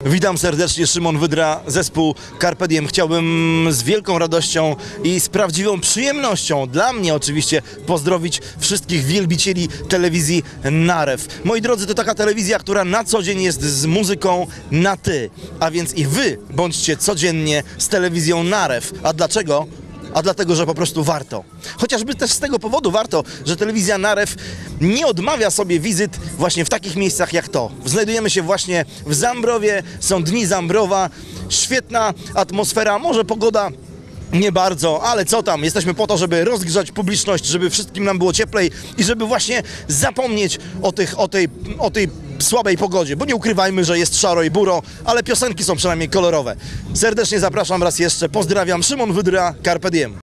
Witam serdecznie, Szymon Wydra, zespół Carpe Diem. Chciałbym z wielką radością i z prawdziwą przyjemnością, dla mnie oczywiście, pozdrowić wszystkich wielbicieli telewizji Narew. Moi drodzy, to taka telewizja, która na co dzień jest z muzyką na ty, a więc i wy bądźcie codziennie z telewizją Narew. A dlaczego? A dlatego, że po prostu warto. Chociażby też z tego powodu warto, że telewizja Narew nie odmawia sobie wizyt właśnie w takich miejscach jak to. Znajdujemy się właśnie w Zambrowie, są dni Zambrowa, świetna atmosfera, może pogoda nie bardzo, ale co tam, jesteśmy po to, żeby rozgrzać publiczność, żeby wszystkim nam było cieplej i żeby właśnie zapomnieć o tej słabej pogodzie, bo nie ukrywajmy, że jest szaro i buro, ale piosenki są przynajmniej kolorowe. Serdecznie zapraszam raz jeszcze, pozdrawiam, Szymon Wydra, Carpe Diem.